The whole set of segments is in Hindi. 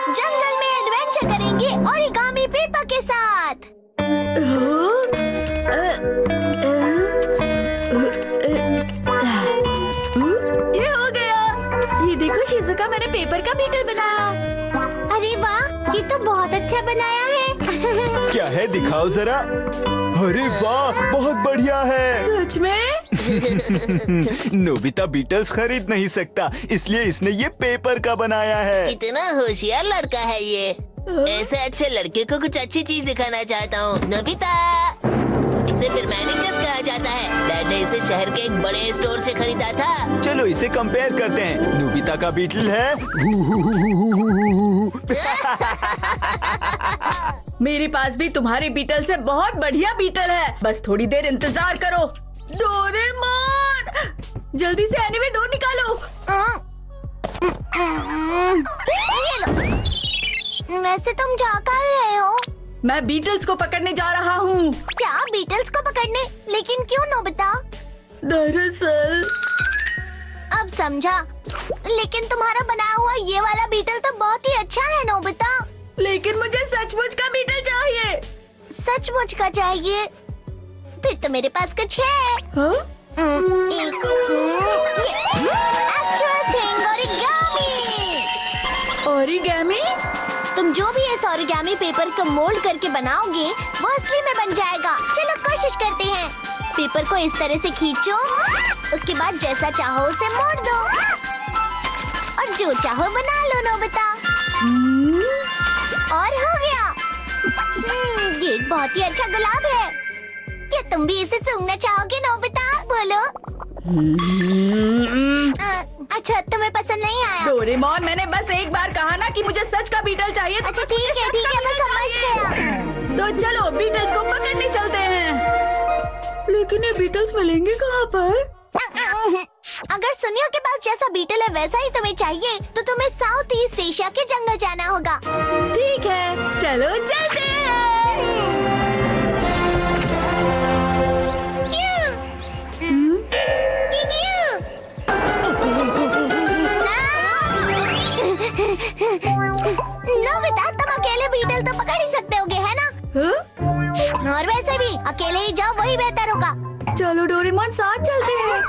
जंगल में एडवेंचर करेंगे ओरिगामी पेपर के साथ। ये हो गया। ये देखो शिजुका, मैंने पेपर का बीटल बनाया। अरे वाह, ये तो बहुत अच्छा बनाया है। क्या है, दिखाओ जरा। अरे वाह, बहुत बढ़िया है। सच में? नोबिता बीटल्स खरीद नहीं सकता, इसलिए इसने ये पेपर का बनाया है। कितना होशियार लड़का है ये। ऐसे अच्छे लड़के को कुछ अच्छी चीज दिखाना चाहता हूँ। नोबिता, इसे फिर मैनिकस कहा जाता है। डैड ने इसे शहर के एक बड़े स्टोर से खरीदा था। चलो इसे कंपेयर करते हैं। नोबिता का बीटल है मेरे पास भी तुम्हारे बीटल से बहुत बढ़िया बीटल है। बस थोड़ी देर इंतजार करो। डोरेमोन, जल्दी से एनीवे डोर निकालो। ये लो। वैसे तुम जा कर रहे हो? मैं बीटल्स को पकड़ने जा रहा हूँ। क्या बीटल्स को पकड़ने? लेकिन क्यों नोबिता? दरअसल अब समझा। लेकिन तुम्हारा बनाया हुआ ये वाला बीटल तो बहुत ही अच्छा है नोबिता। लेकिन मुझे सचमुच का बीटल चाहिए। सचमुच का चाहिए? फिर तो मेरे पास कुछ है। हाँ? एक एक्चुअल थिंग ओरिगामी। ओरिगामी? तुम जो भी इस ओरिगामी पेपर को मोल्ड करके बनाओगे वो असली में बन जाएगा। चलो कोशिश करते हैं। पेपर को इस तरह से खींचो, उसके बाद जैसा चाहो उसे मोड़ दो और जो चाहो बना लो नोबिता। और हो गया। ये एक बहुत ही अच्छा गुलाब है। क्या तुम भी इसे सूंघना चाहोगे नोबिता? बोलो। अच्छा, तुम्हें पसंद नहीं आया? डोरेमोन, मैंने बस एक बार कहा ना कि मुझे सच का बीटल चाहिए। अच्छा ठीक है, मैं समझ गया। तो चलो बीटल्स को पकड़ने चलते हैं। लेकिन ये बीटल्स मिलेंगे कहाँ पर? अगर सुनियो के पास जैसा बीटल है वैसा ही तुम्हें चाहिए तो तुम्हें साउथ ईस्ट एशिया के जंगल जाना होगा। ठीक है, चलो चलते हैं। नोबिता, तुम अकेले बीटल तो पकड़ ही सकते होगे, है ना? और वैसे भी अकेले ही जाओ, वही बेहतर होगा। चलो डोरेमोन, साथ चलते हैं।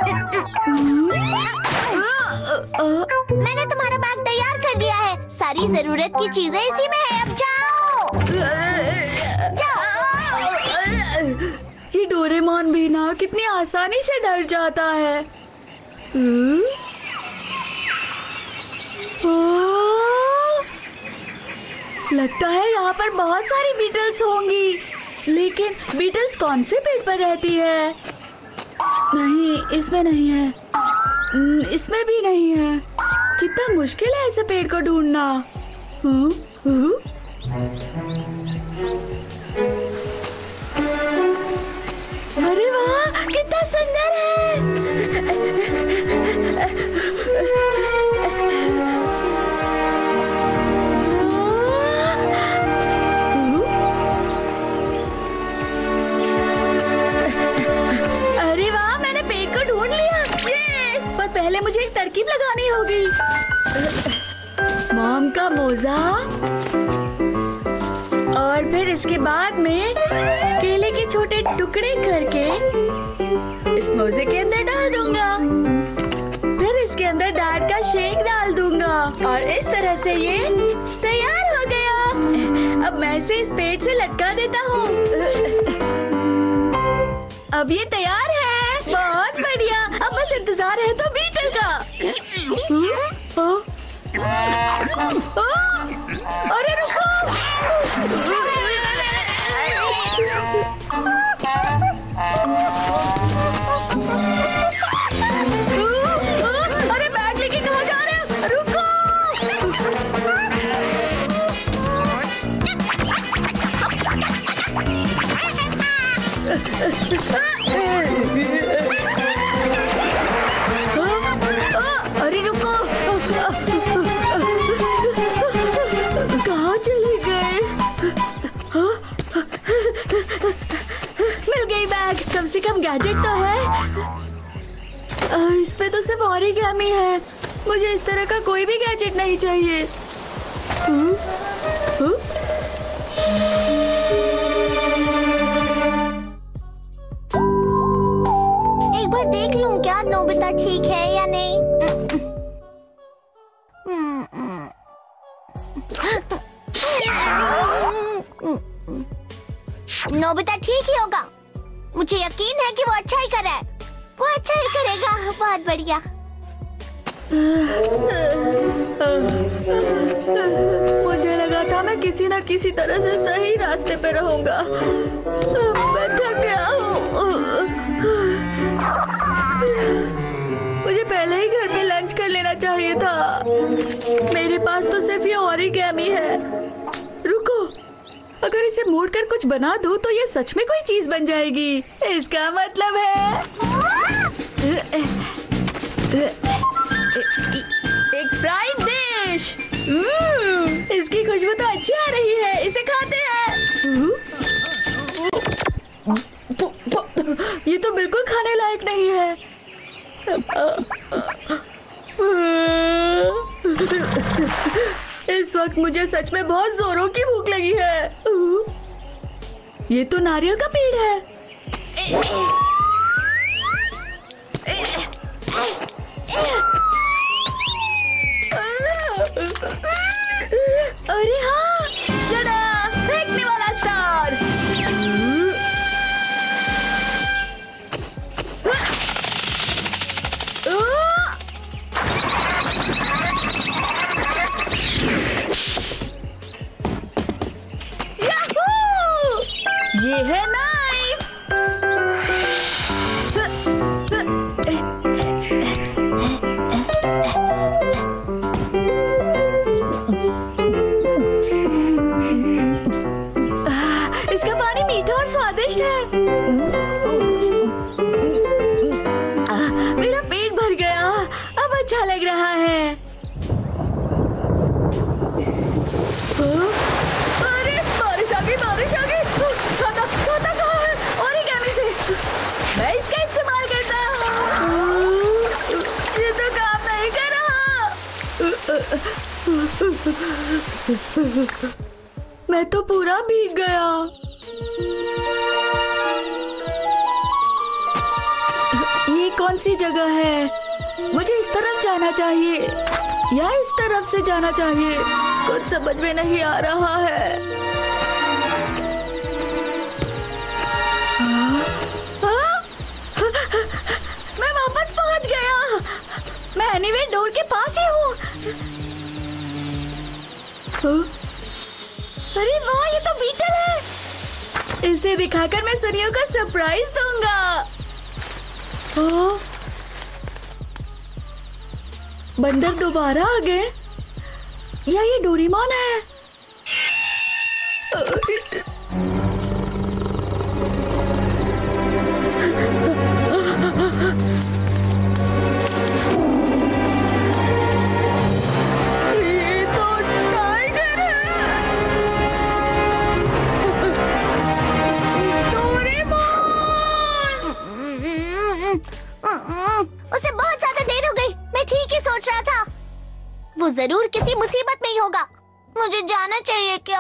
मैंने तुम्हारा बैग तैयार कर दिया है। सारी जरूरत की चीजें इसी में है। अब जाओ। ये डोरेमोन भी ना कितनी आसानी से डर जाता है। लगता है यहाँ पर बहुत सारी बीटल्स होंगी। लेकिन बीटल्स कौन से पेड़ पर रहती है? नहीं, इसमें नहीं है। इसमें भी नहीं है। कितना मुश्किल है ऐसे पेड़ को ढूंढना। अरे वाह, कितना सुंदर है। अरे वाह, मैंने पेड़ को ढूंढ लिया। पर पहले मुझे एक तरकीब लगानी होगी। मॉम का मोजा और फिर इसके बाद में केले के छोटे टुकड़े करके इस मोजे के अंदर डाल दूंगा। फिर इसके अंदर डैड का शेक डाल दूंगा और इस तरह से ये तैयार हो गया। अब मैं इसे इस पेड़ से लटका देता हूँ। अब ये तैयार है। बहुत बढ़िया। अब बस इंतजार है तो बीटल का। अरे रुको। अरे बैग लेके कहाँ जा रहे हो? रुको। अरे रुको। कहाँ चले गए? मिल गई बैग। कम से कम गैजेट तो है। इसमें तो सिर्फ ओरिगामी है। मुझे इस तरह का कोई भी गैजेट नहीं चाहिए। एक बार देख लूं क्या नोबिता ठीक है या नहीं। नोबिता ठीक ही होगा। मुझे यकीन है कि वो अच्छा ही कर रहा है। वो अच्छा ही करेगा। बहुत बढ़िया। मुझे लगा था मैं किसी न किसी तरह से सही रास्ते पे रहूंगा। मैं थक गया हूँ। मुझे पहले ही घर पे लंच कर लेना चाहिए था। मेरे पास तो सिर्फ ये ओरिगेमी है। रुको, अगर इसे मोड़कर कुछ बना दो तो ये सच में कोई चीज बन जाएगी। इसका मतलब है एक फ्राइड डिश। इसकी खुशबू तो अच्छी आ रही है। इसे खाते हैं। ये तो बिल्कुल खाने लायक नहीं है। इस वक्त मुझे सच में बहुत जोरों की भूख लगी है। ये तो नारियल का पेड़ है। अरे हाँ, जरा फेंकने वाला स्टार। ये है नाइफ। इसका पानी मीठा और स्वादिष्ट है। मेरा पेट भर गया। अब अच्छा लग रहा है। अरे बारिश आ गई, बारिश आ गई। छोटा छोटा कहाँ है? ओरिगेमी से मैं इसका इस्तेमाल करता हूँ। ये तो काम नहीं कर रहा। मैं तो पूरा भीग गया। ये कौन सी जगह है? मुझे इस तरफ जाना चाहिए या इस तरफ से जाना चाहिए? कुछ समझ में नहीं आ रहा है। मैं वापस पहुंच गया। मैं एनीवे डोर के पास ही हूँ। अरे वाह, ये तो बीटल है। इसे दिखाकर मैं सनियों को सरप्राइज दूंगा। बंदर दोबारा आ गए या ये डोरेमोन है? ये तो टाइगर है। डोरेमोन! उसे बहुत ज्यादा देर हो गई। मैं ठीक ही सोच रहा था। वो जरूर किसी मुसीबत में ही होगा। मुझे जाना चाहिए क्या?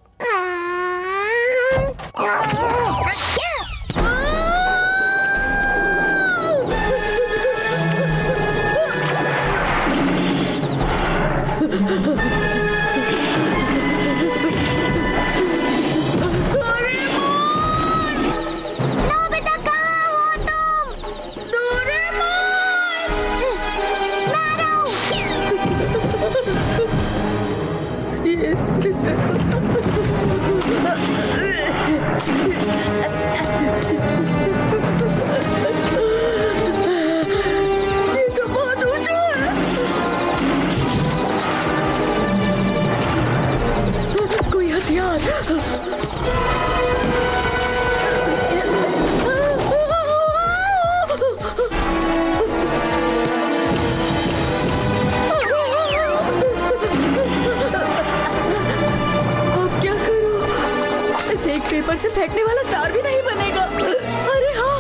नोबिता, कहाँ हो तुम? डोरेमोन! मैं आ रहा ये तो बहुत ऊंचा है। कोई हथियार। अब क्या करूं? इसे एक पेपर से फेंकने वाला स्टार भी नहीं बनेगा। अरे हाँ,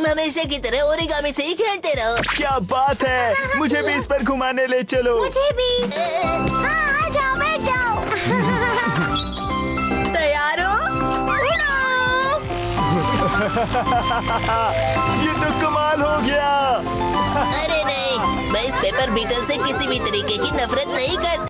हमेशा की तरह ओरिगामी से ही खेलते रहो। क्या बात है, मुझे भी इस पर घुमाने ले चलो। मुझे भी। हाँ, आ जाओ, बैठ जाओ। तैयार हो? उड़ो! ये तो कमाल हो गया। अरे नहीं, मैं इस पेपर बीटल से किसी भी तरीके की नफरत नहीं करता।